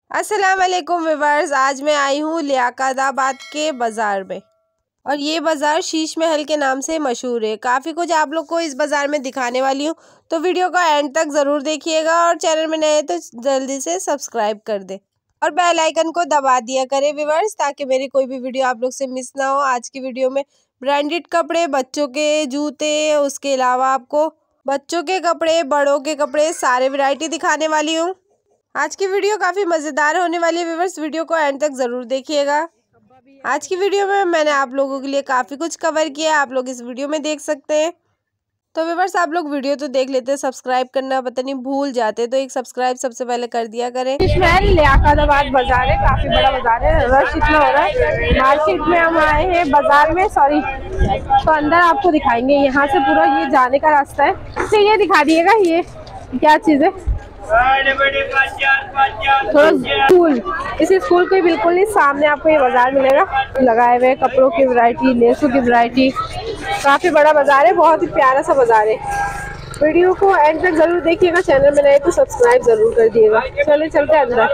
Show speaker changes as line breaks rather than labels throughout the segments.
अस्सलाम वालेकुम व्यूअर्स, आज मैं आई हूँ लियाकताबाद के बाज़ार में और ये बाज़ार शीश महल के नाम से मशहूर है। काफ़ी कुछ आप लोग को इस बाज़ार में दिखाने वाली हूँ, तो वीडियो का एंड तक ज़रूर देखिएगा और चैनल में नए तो जल्दी से सब्सक्राइब कर दे और बेल आइकन को दबा दिया करें व्यूअर्स, ताकि मेरी कोई भी वीडियो आप लोग से मिस ना हो। आज की वीडियो में ब्रांडेड कपड़े, बच्चों के जूते, उसके अलावा आपको बच्चों के कपड़े, बड़ों के कपड़े, सारे वैरायटी दिखाने वाली हूँ। आज की वीडियो काफ़ी मज़ेदार होने वाली है व्यूअर्स, वीडियो को एंड तक ज़रूर देखिएगा। आज की वीडियो में मैंने आप लोगों के लिए काफ़ी कुछ कवर किया है, आप लोग इस वीडियो में देख सकते हैं। तो व्यूअर्स, आप लोग वीडियो तो देख लेते हैं, सब्सक्राइब करना पता नहीं भूल जाते, तो एक सब्सक्राइब सबसे पहले कर दिया करें। इसमें लियाकताबाद बाजार है, काफ़ी बड़ा बाजार है, रश इतना हो रहा है। मार्केट में हम आए हैं, बाजार में सॉरी, तो अंदर आपको दिखाएंगे। यहाँ से पूरा ये जाने का रास्ता है, तो ये दिखा दिएगा ये क्या चीज़ है। थोड़ा स्कूल, इस स्कूल के बिल्कुल ही सामने आपको ये बाजार मिलेगा। लगाए हुए कपड़ों की वैरायटी, लेसों की वैरायटी, काफी बड़ा बाजार है, बहुत ही प्यारा सा बाजार है। वीडियो को एंड तक जरूर देखिएगा, चैनल में नए तो सब्सक्राइब जरूर कर दिएगा। चले चलते हैं अंदर।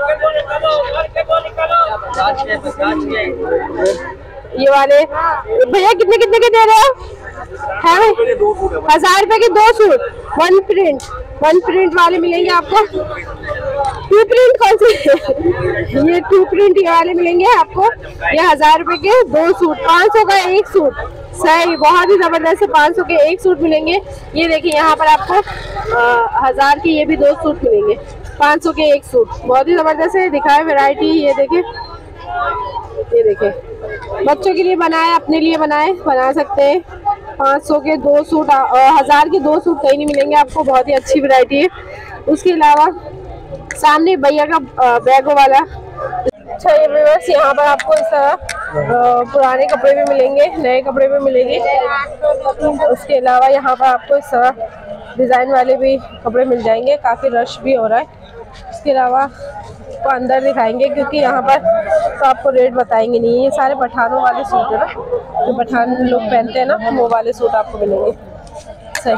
ये वाले भैया कितने कितने के दे रहे हो? है भाई 1000 रुपए के 2 सूट, वन प्रिंट वाले मिलेंगे आपको। टू प्रिंट कौन से? ये टू प्रिंट ये वाले मिलेंगे आपको। ये 1000 रुपए के 2 सूट, 500 का 1 सूट। सही, बहुत ही जबरदस्त है, 500 के 1 सूट मिलेंगे। ये देखिए यहाँ पर आपको 1000 के ये भी 2 सूट मिलेंगे, 500 के 1 सूट, बहुत ही जबरदस्त है। दिखाए वैरायटी, ये देखिए, ये देखिए बच्चों के लिए बनाए, अपने लिए बनाए, बना सकते हैं। 500 के 2 सूट, 1000 के 2 सूट कहीं नहीं मिलेंगे आपको, बहुत ही अच्छी वैरायटी है। उसके अलावा सामने भैया का बैगों वाला। अच्छा ये व्यूअर्स, यहाँ पर आपको इस तरह पुराने कपड़े भी मिलेंगे, नए कपड़े भी मिलेंगे। उसके अलावा यहाँ पर आपको इस तरह डिज़ाइन वाले भी कपड़े मिल जाएंगे, काफ़ी रश भी हो रहा है। उसके अलावा को अंदर दिखाएंगे, क्योंकि यहाँ पर तो आपको रेट बताएंगे नहीं। ये सारे पठानों वाले सूट है ना, जो पठान लोग पहनते हैं ना, वो वाले सूट आपको मिलेंगे। सही,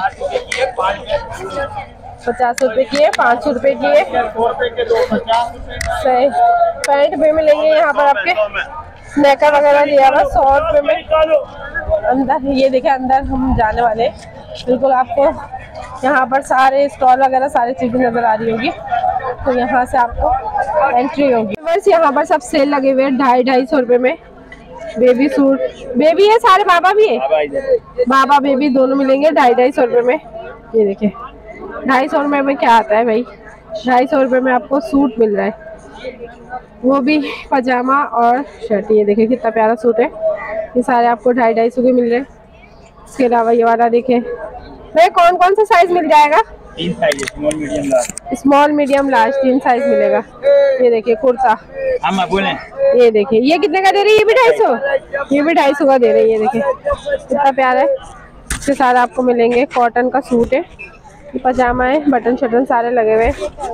50 रुपए की है, 500 रुपए की है। सही, पैंट भी मिलेंगे यहाँ पर आपके, नेका वगैरह दिया हुआ 100 रुपए में। अंदर ये देखें, अंदर हम जाने वाले हैं, बिल्कुल आपको यहाँ पर सारे स्टॉल वगैरह सारी चीज़ें नज़र आ रही होगी, तो यहाँ से आपको एंट्री होगी। बस यहाँ पर सब सेल लगे हुए हैं, 250-250 रुपए में। बेबी सूट, बेबी है, सारे बाबा भी है, बाबा बेबी दोनों मिलेंगे 250-250 रुपए में। ये देखिए 250 रुपए में क्या आता है भाई, 250 रुपए में आपको सूट मिल रहा है, वो भी पजामा और शर्ट। ये देखिए कितना प्यारा सूट है, ये सारे आपको 250-250 के मिल रहे हैं। इसके अलावा ये वाला देखें भाई, कौन कौन सा साइज मिल जाएगा?
3 size,
small medium large 3 size मिलेगा। ये देखिए कुर्ता,
हम बोले
ये देखिए ये कितने का दे रही है? ये भी 250, ये भी 250 का दे रही है। ये देखिए कितना प्यारा है, इसके साथ आपको मिलेंगे। कॉटन का सूट है, ये पजामा है, बटन शटन सारे लगे हुए।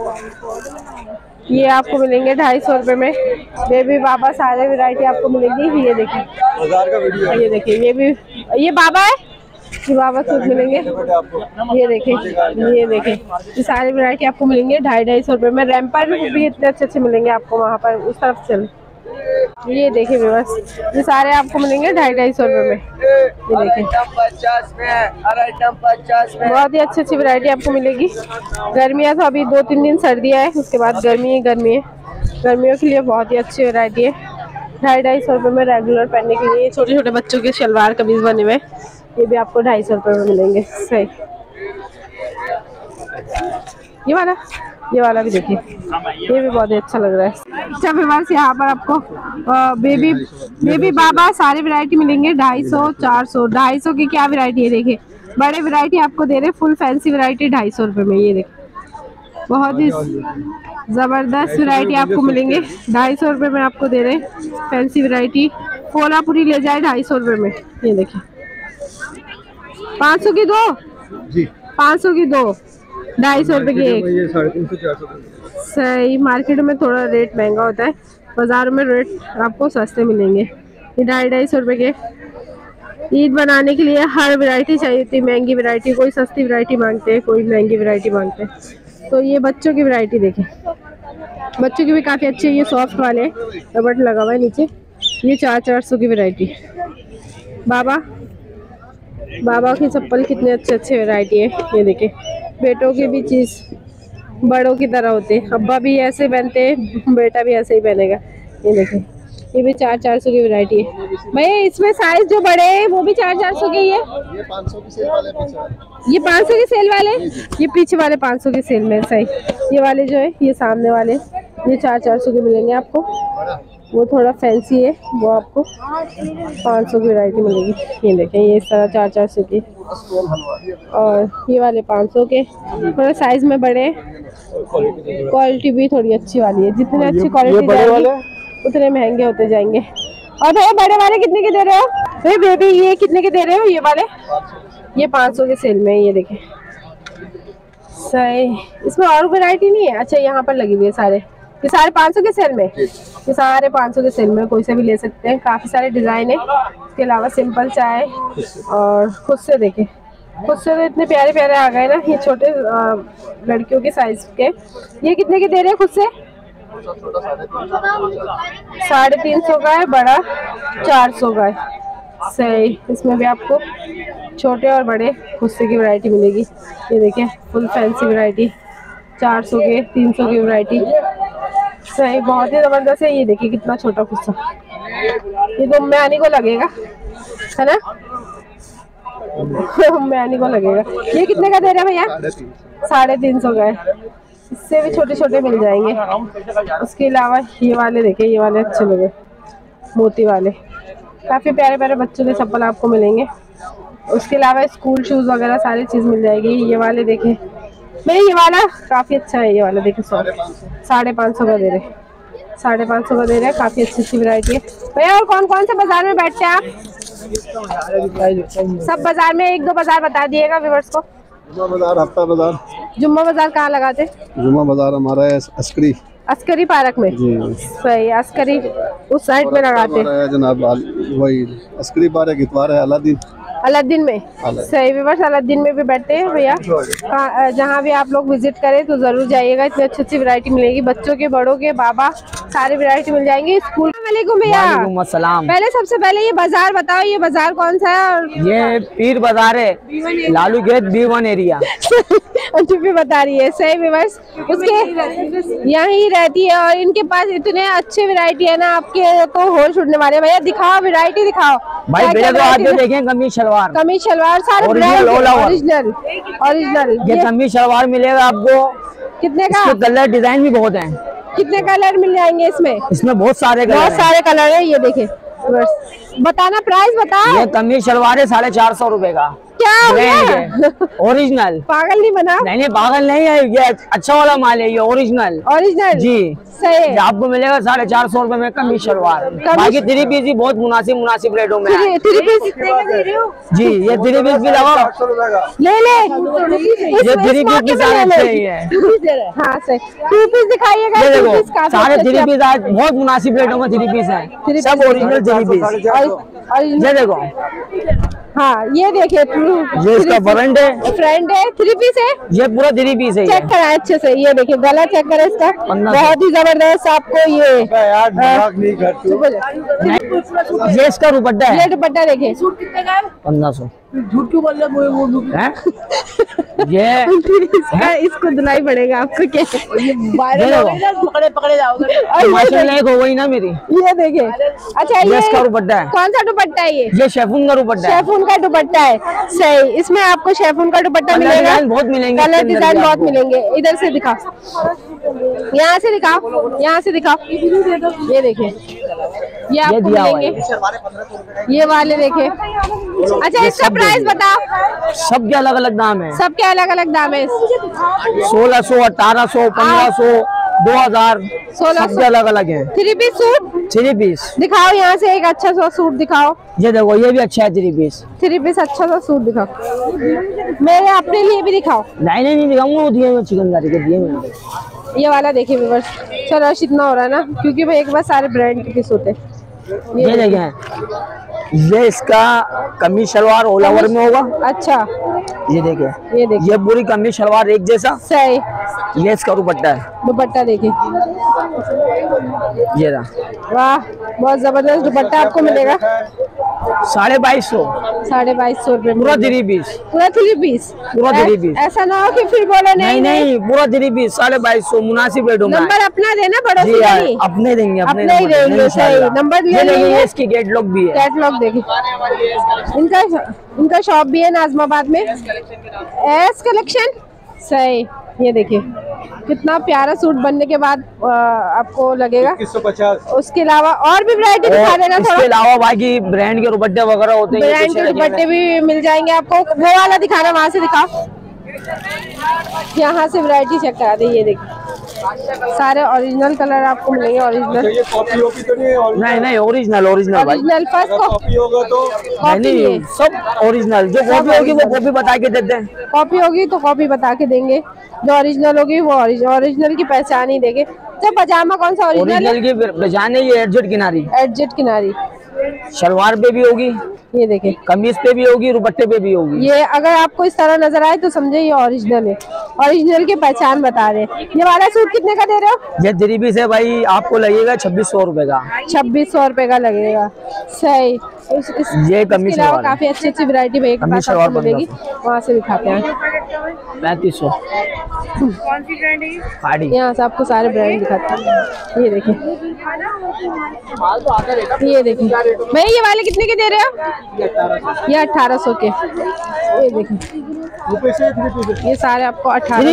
ये आपको मिलेंगे 250 रुपए में। बेबी बाबा सारे वैरायटी आपको मिलेगी। ये देखिए
1000 का वीडियो है।
ये देखिए, ये भी ये बाबा है, ये बाबा सूट मिलेंगे। ये देखिए, ये देखिए ये सारी वैरायटी आपको मिलेंगे 250-250 रुपए में। रैम्पर भी इतने अच्छे अच्छे मिलेंगे आपको वहाँ पर, उस तरफ चल। ये देखिए बस, ये सारे आपको मिलेंगे 250-250 रुपए में। ये देखिए
50 में, 50 में
बहुत ही अच्छी अच्छी वैरायटी आपको मिलेगी। गर्मियाँ तो अभी 2-3 दिन सर्दियाँ है, उसके बाद गर्मी है। गर्मियों के लिए बहुत ही अच्छी वैरायटी है। 250-250 रुपए में रेगुलर पहनने के लिए छोटे छोटे बच्चों के शलवार कमीज बने हुए, ये भी आपको 250 रुपए में मिलेंगे। सही, ये वाला भी देखिए, ये भी बहुत ही अच्छा लग रहा है। अच्छा व्यूअर्स, यहाँ पर आपको बेबी बाबा सारे वैरायटी मिलेंगे 250, 400, 250 की क्या वैरायटी है। देखिए बड़े वैरायटी आपको दे रहे हैं, फुल फैंसी वैरायटी 250 रुपए में। ये देखिए बहुत ही जबरदस्त वैरायटी आपको मिलेंगे, 250 रुपए में आपको दे रहे हैं। फैंसी वैरायटी कोल्हापुरी ले जाए 250 रुपए में। ये देखिए 500 की 2 जी, 500 की 2, 250 रुपए की एक।
350-400।
सही, मार्केट में थोड़ा रेट महंगा होता है, बाजारों में रेट आपको सस्ते मिलेंगे। ये 250-250 रुपए के। ईद बनाने के लिए हर वैरायटी चाहिए थी, महंगी वैरायटी, कोई सस्ती वैरायटी मांगते हैं, कोई महंगी वैरायटी मांगते हैं। तो ये बच्चों की वैरायटी देखें, बच्चों की भी काफी अच्छी है, ये सॉफ्ट वाले रबड़ लगा हुआ है नीचे। ये 400 की वैरायटी। बाबा की चप्पल कितने अच्छे वैरायटी है। ये देखे, बेटों की भी चीज बड़ों की तरह होते हैं। अब्बा भी ऐसे पहनते हैं, बेटा भी ऐसे ही पहनेगा। ये देखे, ये भी 400 की वैरायटी है। भैया इसमें साइज जो बड़े हैं वो भी 400 के ही है।
ये 500 की सेल वाले पीछे वाले।
ये 500 की सेल वाले, ये पीछे वाले 500 की सेल में। सही, ये वाले जो है, ये सामने वाले, ये 400 के मिलेंगे आपको। वो थोड़ा फैंसी है, वो आपको 500 की वैरायटी मिलेगी। ये देखें, ये इस तरह 400 की, और ये वाले 500 के। थोड़ा साइज में बड़े, क्वालिटी भी थोड़ी अच्छी वाली है। जितनी अच्छी क्वालिटी जाएगी उतने महंगे होते जाएंगे। और भैया बड़े वाले कितने के दे रहे हो? भैया बेबी ये कितने के दे रहे हो? ये वाले ये 500 के सेल में। ये देखें, सही। इसमें और वैरायटी नहीं है? अच्छा, यहाँ पर लगी हुई है सारे, ये सारे 500 के सेल में। ये सारे 500 के सेल में, कोई से भी ले सकते हैं। काफी सारे डिजाइन है। इसके अलावा सिंपल चाय, और खुद से देखें, खुद से तो इतने प्यारे प्यारे आ गए ना, ये छोटे लड़कियों के साइज के। ये कितने के दे रहे हैं खुद से? 350 का है, बड़ा 400 का है। सही, इसमें भी आपको छोटे और बड़े खुस्से की वैरायटी मिलेगी। ये देखें, फुल फैंसी वैरायटी, 400 के, 300 की वैरायटी। सही, बहुत ही जबरदस्त है। ये देखिए कितना छोटा खुस्सा, ये तो मैनी को लगेगा, है ना? मैनी को लगेगा। ये कितने का दे रहे हैं भैया? 350 का है। इससे भी छोटे छोटे मिल जाएंगे। उसके अलावा ये वाले देखें, ये वाले अच्छे लगे, मोती वाले, काफी प्यारे प्यारे बच्चों के चप्पल आपको मिलेंगे। उसके अलावा स्कूल शूज वगैरह सारी चीज मिल जाएगी। ये वाले देखें भैया, ये वाला काफी अच्छा है। ये वाला देखें, 550 का दे रहे, 550 का दे रहे हैं। काफी अच्छी वैरायटी है भैया। और कौन कौन से बाजार में बैठते हैं आप? सब बाजार में, एक दो बाजार बता दिएगा व्यूअर्स को।
जुम्मा बाजार, हफ्ता बाजार।
जुम्मा बाजार कहाँ लगाते?
जुम्मा बाजार हमारा है अस्करी पार्क में।
सही, अस्करी उस साइड में लगाते हैं
जनाब। वही अस्करी पार्क, इतवार है
अलादीन में। सही व्यूअर्स, अलादीन में भी बैठते हैं भैया। जहाँ भी आप लोग विजिट करें तो जरूर जाइएगा, इतनी अच्छी वैरायटी मिलेगी। बच्चों के, बड़ों के, बाबा, सारी वैरायटी मिल जाएंगी। स्कूल वालेकुम भैया।
अस्सलाम।
पहले सबसे पहले ये बाजार बताओ, ये बाजार कौन सा है? और
ये पीर बाजार है, लालू गेट B1 एरिया।
भी बता रही है। सही व्यूअर्स, उसके यहीं रहती है, और इनके पास इतने अच्छे वैरायटी है ना, आपके तो होश उड़ने वाले। भैया दिखाओ, वैरायटी दिखाओ
भाई। मेरे तो आज देखें, कमीज शलवार सारे
ओरिजिनल।
ये कमीज शलवार मिलेगा आपको।
कितने का?
कलर डिजाइन भी बहुत हैं।
कितने कलर मिल जाएंगे इसमें?
इसमें बहुत सारे
कलर है। ये देखें, बताना प्राइस बता।
ये कमीज शलवार है 450 रुपए का।
क्या
ओरिजिनल?
पागल नहीं बना?
नहीं पागल नहीं है, ये अच्छा वाला माल है, ये ओरिजिनल जी। सही, आपको मिलेगा 450 रुपए में कमीज शलवार। बाकी 3 पीस भी बहुत मुनासिब रेटों में।
3 पीस
जी, ये 3 पीस भी लगाओ,
ले
ये 3 पीस भी सारे अच्छे ही है।
हाँ सही, 2 पीस दिखाइएगा।
ये देखो, सारे 3 पीस आज बहुत मुनासिब रेटों में 3 पीस है, सब ओरिजिनल 3 पीस। ये देखो,
हाँ ये देखिए,
ये इसका फ्रंट है 3 पीस है। ये पूरा 3 पीस है।
चेक करा अच्छे से, ये देखिए गला चेक करें इसका, बहुत ही जबरदस्त आपको ये
इसका दुपट्टा है।
ये दुपट्टा देखिए,
1500।
झूठ क्यों बोल रहे?
ये
इसको दिलाई पड़ेगा आपको। क्या
पकड़े जाओगे
माशाल्लाह, एक हो गई ना मेरी।
ये देखिए, अच्छा ये
इसका दुपट्टा है।
कौन सा दुपट्टा है? ये
शेफून का दुपट्टा है।
शेफून का दुपट्टा है। सही, इसमें आपको शेफून का दुपट्टा मिलेगा।
बहुत मिलेंगे,
कलर डिजाइन बहुत मिलेंगे। इधर से दिखाओ, यहाँ से दिखाओ, यहाँ से दिखाओ। ये देखिए, ये आपको मिलेंगे। ये वाले देखे। अच्छा, इसका प्राइस बताओ।
सबके अलग अलग दाम है।
सबके अलग अलग दाम है।
1600, 1800, 1500, 2000, 1600 अलग अलग है।
3 पीस सूट
3 पीस
दिखाओ, यहाँ से एक अच्छा सा सूट दिखाओ।
ये देखो, ये भी अच्छा है 3 पीस।
3 पीस अच्छा सा सूट दिखाओ, मेरे अपने लिए भी दिखाओ।
नहीं दिखाऊंगा, वो दिए मैं चिकनकारी के दिए मैंने।
ये वाला देखिए व्यूअर्स, चलो रश इतना हो रहा है ना, क्योंकि भाई एक बार सारे ब्रांड के पीस होते हैं।
ये देखें, ये इसका कमीज शलवार ऑल ओवर में होगा।
अच्छा,
ये देखिए,
ये
पूरी कमीज शलवार एक जैसा।
सही,
ये इसका दुपट्टा है।
दुपट्टा देखिए,
ये रहा।
वाह बहुत जबरदस्त दुपट्टा आपको मिलेगा।
2250।
2250 रुपए
पूरा 3 पीस।
पूरा 3 पीस।
पूरा 3 पीस।
ऐसा ना हो कि फिर बोलो नहीं
नहीं पूरा 3 पीस 2250 मुनासिब रेटों में।
नंबर अपना देना पड़ोसी
जी
का नहीं।
अपने देंगे,
अपने ही देंगे। सही नंबर ले लेंगे।
इसकी कैटलॉग भी है।
कैटलॉग देखिए, इनका शॉप भी है नाजमाबाद में। S collection. सही, ये देखिए कितना प्यारा सूट बनने के बाद आपको लगेगा
2150।
उसके अलावा और भी वैरायटी दिखा देना थोड़ा।
इसके अलावा बाकी ब्रांड के दुपट्टे वगैरह होते हैं।
ब्रांड के दुपट्टे भी मिल जाएंगे आपको। वो वाला दिखाना, वहां से दिखाओ, यहाँ से वैरायटी चेक करा दे। ये देखिए सारे ओरिजिनल कलर आपको मिलेंगे। ओरिजिनल
ये कॉपी होगी तो नहीं?
नहीं ओरिजिनल
ओरिजिनल फर्स्ट
कॉपी होगा तो
नहीं, सब ओरिजिनल। जो कॉपी होगी वो कॉपी बता के देते हैं।
कॉपी होगी तो कॉपी बता के देंगे, जो ओरिजिनल होगी वो ओरिजिनल की पहचान ही देंगे। तो पजामा कौन सा ओरिजिनल
की पहचान है? ये एडजस्ट किनारी।
एडजस्ट किनारी
शलवार पे भी होगी,
ये देखिए
कमीज पे भी होगी, दुपट्टे पे भी होगी।
ये अगर आपको इस तरह नजर आए तो समझे ये ओरिजिनल है। ओरिजिनल की पहचान बता रहे हैं। ये वाला सूट कितने का दे रहे हो?
ये 3 पीस है भाई, आपको लगेगा 2600 रुपए का।
2600 रुपए का लगेगा। सही।
ये कमीज
काफी अच्छी अच्छी वैरायटी भैया के पास आपको मिलेगी। वहाँ से दिखाते हैं।
3500।
कौन सी ब्रांड है? यहाँ से आपको सारे ब्रांड दिखाते हैं। ये देखिए, ये देखिए भैया ये वाले कितने के दे रहे हो? ये 1800 के। ये देखिए ये सारे आपको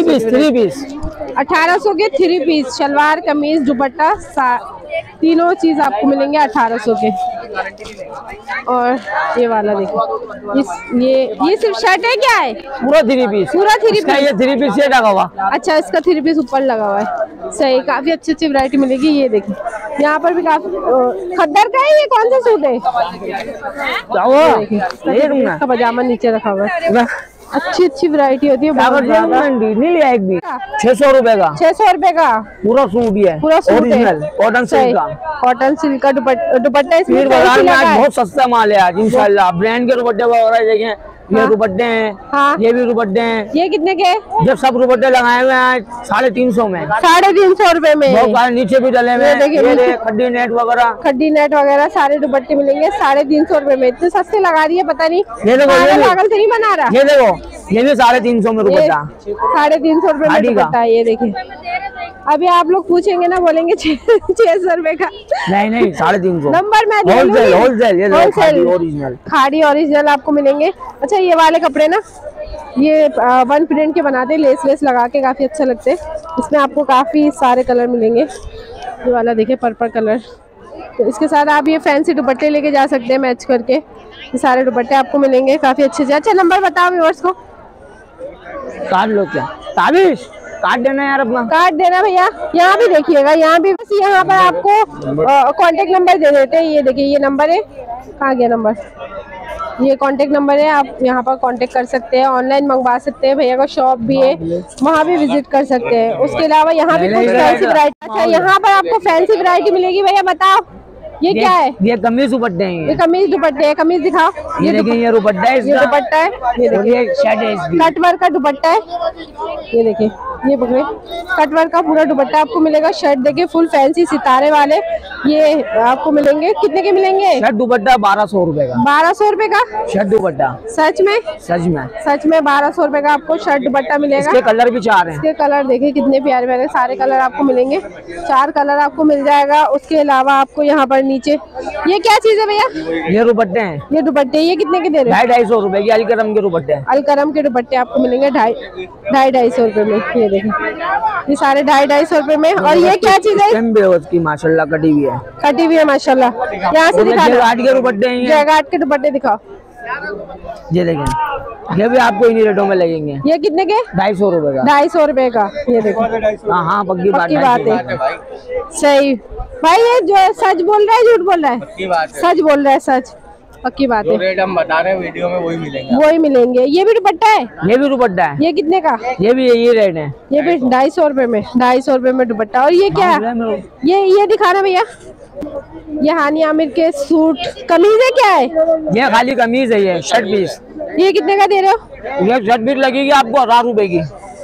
1800 के 3 पीस। शलवार कमीज दुपट्टा तीनों चीज आपको मिलेंगे 1800 के। और ये वाला देखिए, ये सिर्फ शर्ट है क्या है?
पूरा 3 पीस।
पूरा 3 पीस।
ये 3 पीस ये लगा हुआ।
अच्छा इसका 3 पीस ऊपर लगा हुआ है। सही, काफी अच्छी अच्छी वैरायटी मिलेगी। ये देखिए यहाँ पर भी काफी खद्दर का है। ये कौन सा सूट है? इसका पजामा नीचे रखा हुआ है। अच्छी अच्छी वैरायटी होती है।
नहीं लिया एक भी। 600 रुपए का।
600 रुपए का
पूरा सूट ही है।
पूरा सूट है
कॉटन सिल्क का।
कॉटन सिल्क का दुपट्टा इसमें
बाजार में आज बहुत सस्ता माल है आज इंशाल्लाह। ब्रांड के दुपट्टे वगैरह देखें, ये दुपट्टे हैं। हाँ। ये भी दुपट्टे हैं।
ये कितने के? जब
सब दुपट्टे लगाए हुए हैं 350 में।
350 रुपए में।
बहुत नीचे भी डले हुए हैं। खड्डी नेट वगैरह
सारे दुपट्टे मिलेंगे 350 रुपए में। इतने सस्ते लगा रही है पता नहीं।
ये देखो
पागल से नहीं बना रहा।
ये देखो ये भी 350 में दुपट्टा।
350 रुपए में दुपट्टा। ये देखिए अभी आप लोग पूछेंगे ना, बोलेंगे 600 रुपए का।
नहीं 350
नंबर मैं
होलसेल ओरिजिनल
खाड़ी ओरिजिनल आपको मिलेंगे। अच्छा ये वाले कपड़े ना, ये 1 प्रिंट के बनाते, लेस लगा के काफी अच्छा लगते हैं। इसमें आपको काफी सारे कलर मिलेंगे। ये वाला देखिए पर्पल कलर। तो इसके साथ आप ये फैंसी दुपट्टे लेके जा सकते हैं मैच करके। ये सारे दुपट्टे आपको मिलेंगे काफी अच्छे से। अच्छा नंबर बताओ व्यूअर्स को।
काट लो क्या? ताबिश काट देना यार, अपना
काट देना भैया। यहाँ भी देखिएगा, यहाँ भी बस यहाँ पर आपको कांटेक्ट नंबर दे देते हैं। ये देखिए ये नंबर है। कहाँ गया नंबर? ये कांटेक्ट नंबर है, आप यहाँ पर कांटेक्ट कर सकते हैं। ऑनलाइन मंगवा सकते हैं। भैया का शॉप भी है, वहाँ भी विजिट कर सकते हैं। उसके अलावा यहाँ भी कुछ फैंसी वैरायटी। अच्छा यहाँ पर आपको फैंसी वैरायटी मिलेगी। भैया बताओ ये क्या है?
ये कमीज दुपट्टे हैं।
ये कमीज दुपट्टे है। कमीज दिखाओ।
ये देखिए ये दुपट्टा है।
ये दुपट्टा है। ये देखिए
शर्ट है इसकी।
कटवर्क का दुपट्टा है। ये देखिए ये पकड़े, कटवर्क का पूरा दुपट्टा आपको मिलेगा। शर्ट देखिए फुल फैंसी सितारे वाले ये आपको मिलेंगे। कितने के मिलेंगे?
शर्ट दुपट्टा 1200 रुपए का।
1200 रुपए का
शर्ट दुपट्टा।
सच में?
सच में
1200 रुपए का आपको शर्ट दुपट्टा मिलेगा।
इसके कलर भी 4 हैं।
इसके कलर देखिए कितने प्यारे प्यारे सारे कलर आपको मिलेंगे। 4 कलर आपको मिल जाएगा। उसके अलावा आपको यहाँ पर नीचे ये क्या चीज है भैया?
ये दुपट्टे हैं।
ये दुपट्टे ये कितने के दे रहे हैं?
250 रुपए की अलकरम के दुपट्टे।
अलकरम के दुपट्टे आपको मिलेंगे 250 रुपए में। ये देखिए ये सारे 250 रुपए में। और ये क्या चीज है?
उसकी माशाल्लाह कटी हुई है।
कटी हुई है माशाल्लाह। यहाँ से दिखा
के दुपट्टे हैं।
जैगाट के दुपट्टे दिखाओ।
ये देखें ये भी आपको इन्हीं रेटों में लगेंगे।
ये कितने के?
250 रुपए का।
250 रुपए का। ये देखो
हाँ पक्की बात
है। सही भाई, ये जो सच बोल रहा है झूठ बोल रहा है? सच बोल रहा है, सच पक्की बात है।
रेट हम बता रहे हैं वीडियो में वही
मिलेंगे। ये भी दुपट्टा है।
ये भी दुपट्टा है।
ये कितने का?
ये भी यही रेट है।
ये भी 250 रुपए में। 250 रुपए में दुपट्टा। और ये क्या है? ये दिखाना भैया। ये हानी आमिर के सूट कमीज है क्या है?
ये खाली कमीज है। ये शर्ट पीस।
ये कितने का दे रहे हो?
ये शर्ट पीस लगेगी आपको 1000 रुपए की।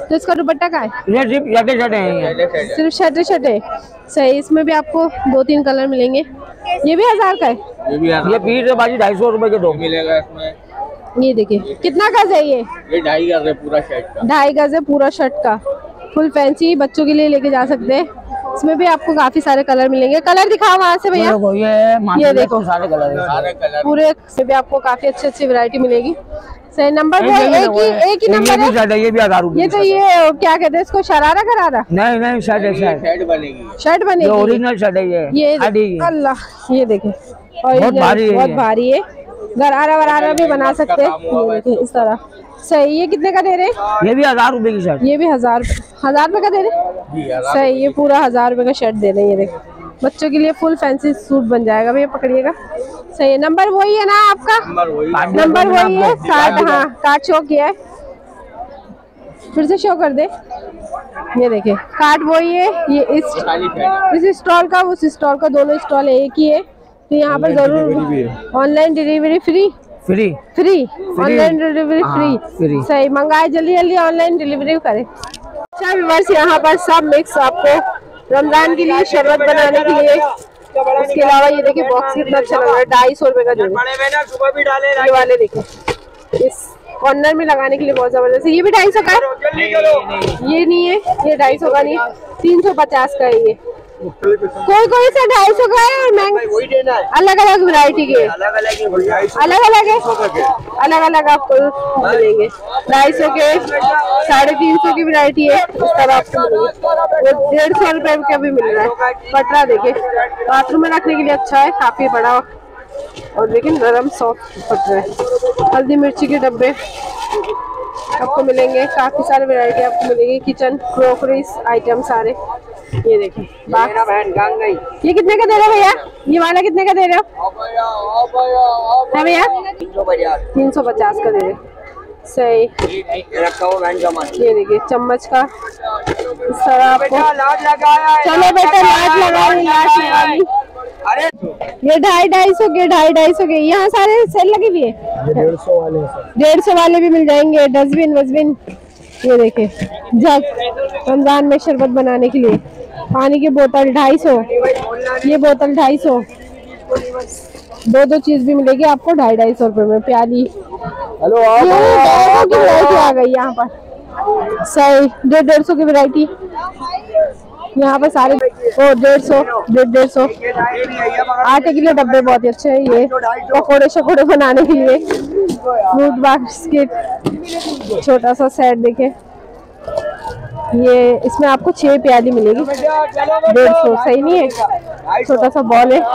तो इसका दुपट्टा का है?
ये सिर्फ शर्टे हैं,
सिर्फ शर्टे। सही, इसमें भी आपको 2-3 कलर मिलेंगे। ये भी 1000 का है?
ये पीस है बाजी 250 रुपए के 2 मिलेगा इसमें।
ये देखिए कितना गज है ये?
2.5 गज है पूरा शर्ट का।
2.5 गज है पूरा शर्ट का, फुल फैंसी, बच्चों के लिए लेके जा सकते हैं। इसमें भी आपको काफी सारे कलर मिलेंगे। कलर दिखाओ वहाँ से भैया। ये देखो
सारे कलर
पूरे, इसमें भी आपको काफी अच्छी वैरायटी मिलेगी। सही, नंबर एक ही नंबर है।
ये भी 1000 रुपए।
ये तो ये क्या कहते हैं इसको, शरारा करारा?
नहीं शर्ट है,
शर्ट बनेगी,
ओरिजिनल शर्ट है ये
अल्लाह। ये देखे
बहुत
भारी है, गरारा भी बना सकते हैं। ये देखिए इस तरह। सही, ये कितने का दे रहे?
ये भी 1000 रुपए की शर्ट।
ये भी 1000 रुपए का दे रहे। सही, ये पूरा 1000 रुपए का शर्ट दे रहे हैं। ये देखो बच्चों के लिए फुल फैंसी सूट बन जाएगा भैया, पकड़िएगा। सही है, नंबर वही है ना आपका? नंबर वही है 60। हाँ, कार्ड शो किया है, फिर से शो कर दे। ये देखिए कार्ड वही है। ये इस स्टॉल का, उस स्टॉल का, दोनों स्टॉल एक ही है। तो यहाँ पर जरूर online delivery free online delivery free. सही, मंगाए जल्दी ऑनलाइन डिलीवरी करें। अच्छा व्यूअर्स, यहाँ पर सब मिक्स आपको रमजान के लिए शरबत बनाने के लिए। इसके अलावा ये देखिए बॉक्स कितना अच्छा लग रहा है, 250 रुपए का दे रहे। ये वाले देखिए इस कॉर्नर में लगाने के लिए बहुत जबरदस्त है। ये भी 250 का है? ये नहीं है, ये 250 का नहीं, 350 का है। ये कोई सा 250 का है और महंगा, अलग वैरायटी के, अलग आपको मिलेंगे। 250 के, 350 की वैरायटी है। इस तरह आपको मिलेंगे। वो 150 रुपए का भी मिल रहा है। पटरा देखिए, बाथरूम में रखने के लिए अच्छा है, काफी बड़ा, और देखिए नरम सॉफ्ट पटरा है। हल्दी मिर्ची के डब्बे आपको मिलेंगे, काफी सारे वैरायटी आपको मिलेगी। किचन क्रोकरीज आइटम सारे। ये देखिए ये कितने का दे रहे हो भैया? ये वाला कितने का दे रहे हो भैया? 350 का दे रहे। सही, ये देखिए चम्मच का इस तरह आपको। चलो बेटा लाट लगा ली। ये 250 के यहाँ सारे सेल लगी हुई है। 150 वाले भी मिल जाएंगे। डस्टबिन ये देखिए, जग रमजान में शरबत बनाने के लिए। पानी की बोतल 250, ये बोतल 250। दो चीज भी मिलेगी आपको 250 रुपए में। प्याली हेलो आ गई यहाँ पर। सही, 150 की वैरायटी यहाँ पर सारे। 150 आटे के लिए डब्बे बहुत ही अच्छे हैं। ये पकोड़े बनाने के लिए। फ्रूट बास्केट छोटा सा सेट देखे, ये इसमें आपको 6 प्याली मिलेगी। 150, सही नहीं है? छोटा सा बॉल है।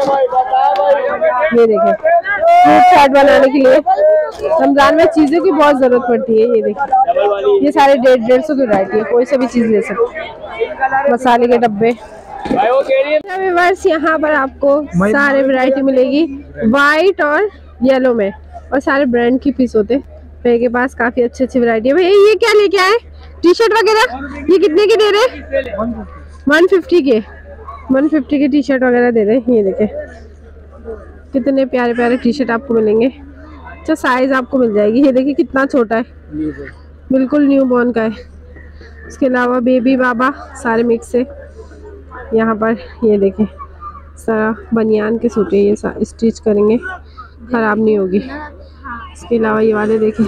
ये देखें फ्रूट चाट बनाने के लिए। रमजान में चीजों की बहुत जरूरत पड़ती है। ये देखिए ये सारे 150 की वैरायटी है, कोई सा भी चीज ले सकते। मसाले के डब्बे। यहाँ पर आपको सारे वैरायटी मिलेगी व्हाइट और येलो में, और सारे ब्रांड की पीस होते हैं। मेरे के पास काफी अच्छी वैरायटी है। भैया ये क्या लेके आए? टी शर्ट वगैरह ये कितने के दे रहे? 150 के टी शर्ट वगैरह दे रहे हैं। ये देखे कितने प्यारे टी शर्ट आपको मिलेंगे। अच्छा साइज आपको मिल जाएगी। ये देखिए कितना छोटा है, बिल्कुल न्यू बॉर्न का है। इसके अलावा बेबी बाबा सारे मिक्स है यहाँ पर। ये देखें सारा बनियान के सूट है, ये स्टिच करेंगे, खराब नहीं होगी। इसके अलावा ये वाले देखें,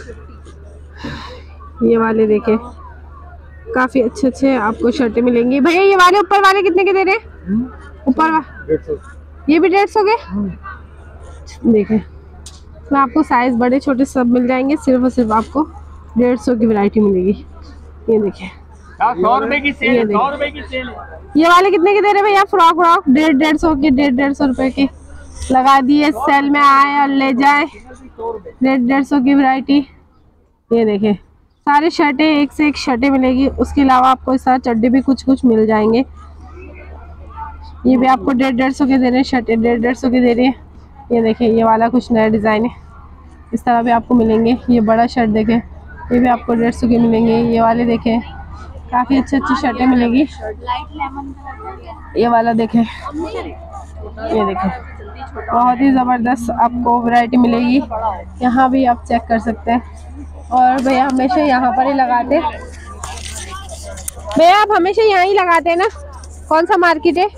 ये वाले देखें काफी अच्छे आपको शर्टें मिलेंगी। भैया ये वाले ऊपर वाले कितने के दे रहे हैं? ऊपर वाले 150, ये भी 150 के। देखें इसमें आपको साइज बड़े छोटे सब मिल जाएंगे। सिर्फ और सिर्फ आपको 150 की वैरायटी मिलेगी। ये देखें
100 रुपए की सेल है, 100 रुपए की सेल है।
ये वाले कितने के दे रहे हैं भैया? फ्रॉक 150 के, 150 रुपए के लगा दिए। सेल में आए और ले जाए। 150 की वैरायटी। ये देखें सारे शर्टें, एक से एक शर्टें मिलेगी। उसके अलावा आपको इस तरह चड्डे भी कुछ मिल जाएंगे। ये भी आपको 150 के दे रहे हैं, शर्टें 150 के दे रहे हैं। ये देखें ये वाला कुछ नया डिज़ाइन है, इस तरह भी आपको मिलेंगे। ये बड़ा शर्ट देखें, ये भी आपको 150 के मिलेंगे। ये वाले देखें काफ़ी अच्छी शर्टें मिलेगी। ये वाला देखें ये देखो बहुत ही ज़बरदस्त आपको वैरायटी मिलेगी। यहाँ भी आप चेक कर सकते हैं। और भैया हमेशा यहाँ पर ही लगाते हैं। भैया आप हमेशा यहाँ ही लगाते हैं ना? कौन सा मार्केट है?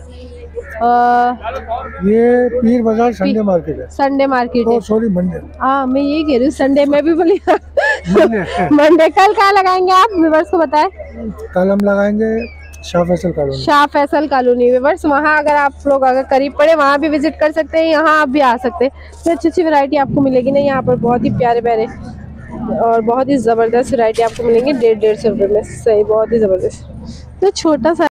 ये पीर बाजार संडे मार्केट है।
संडे मार्केट है,
सॉरी मंडे।
हाँ मैं यही कह रही हूँ, संडे में भी बोली मंडे। कल कहाँ लगाएंगे आप व्यूअर्स को बताएं?
कल हम लगाएंगे Shah Faisal colony. Shah Faisal
colony viewers, वहाँ अगर आप लोग अगर करीब पड़े वहाँ भी विजिट कर सकते हैं, यहाँ आप भी आ सकते हैं। तो अच्छी अच्छी वैरायटी आपको मिलेगी ना यहाँ पर, बहुत ही प्यारे प्यारे और बहुत ही ज़बरदस्त वैरायटी आपको मिलेंगी 150-150 रुपये में। सही, बहुत ही ज़बरदस्त। तो छोटा सा